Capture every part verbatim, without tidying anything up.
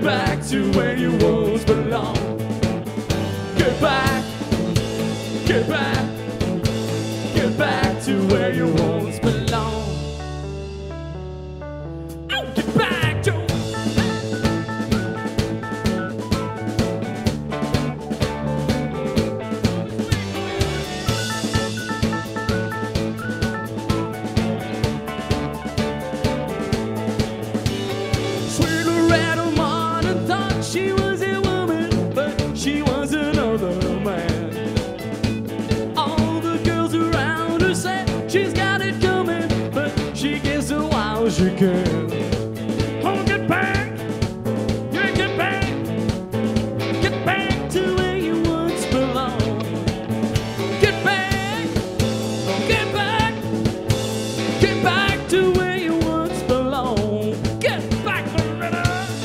back to where you once belong. Get back, get back, get back to where you once belong. Oh, get back to. Sweet Loretta Martin thought she was a woman, but she was another man. All the girls around her say she's got it coming, but she gets a while she can. Oh, get back, yeah, get back, get back to where you once belonged. Get back, get back, get back to where you once belonged. Get back, Loretta.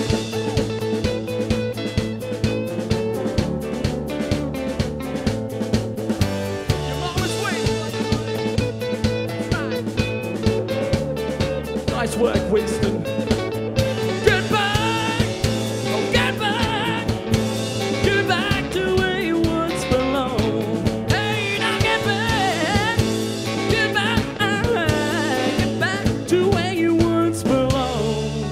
Your mama's waiting. Right. Nice work, Winston. Get back, oh, get back, get back to where you once belonged. Hey, now get back, get back, get back to where you once belonged.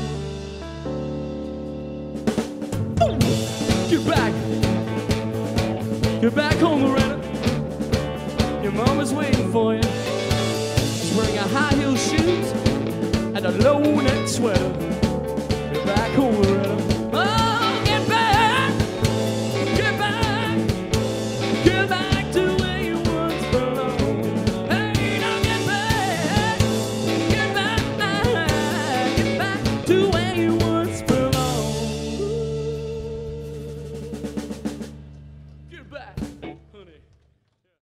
Boom. Get back, get back home, Loretta. Your mama's waiting for you. She's wearing a high heel shoes and a low neck sweater. Get back home, Loretta.